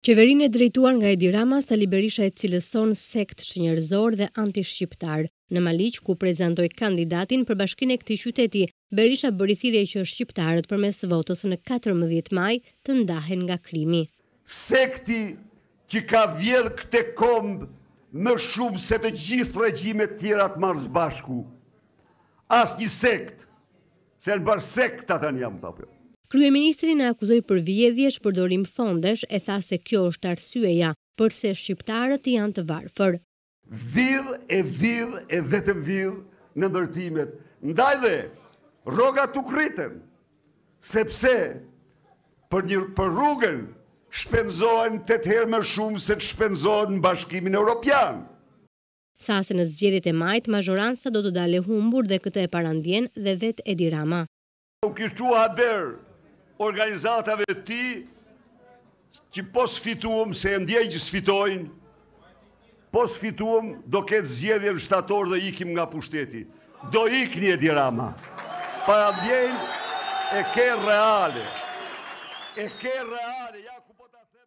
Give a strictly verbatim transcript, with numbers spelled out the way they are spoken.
Qeverinë e drejtuar nga Edi Rama, Sali Berisha e cilëson sekt njerëzor dhe anti-shqiptar. Në Maliq, ku prezantoi kandidatin për bashkinë e këtij qyteti, Berisha bëri thirrje që shqiptarët përmes votës në katërmbëdhjetë maj të ndahen nga krimi. Sekti që ka vjedh këtë komb më shumë se të gjithë regjimet tjera të marrë bashku. As një sekt, se në bërë sekt atën jam të apjo. Kryeministri në akuzoi për vjedhje, shpërdorim fondesh, e tha se kjo është arsyeja përse shqiptarët janë të varfër. Vidh e vidh e vetëm vidh në ndërtimet. Ndaj dhe rrogat u kriten, sepse për, një, për rrugën shpenzohen tetë herë më shumë se të shpenzohen në Bashkimin Evropian. Tha se në zgjedhjet e majit mazhoranca do të dalë humbur dhe këtë e parandjen dhe vet Edi Rama. U kishtu haber organizatave të ti që po sfituam, se e ndjej që sfitojnë, po sfituam do ketë zgjedhje në shtator dhe ikim nga pushteti. Do ikni Edi Rama. Para ndjejnë e ke reale. E ke reale.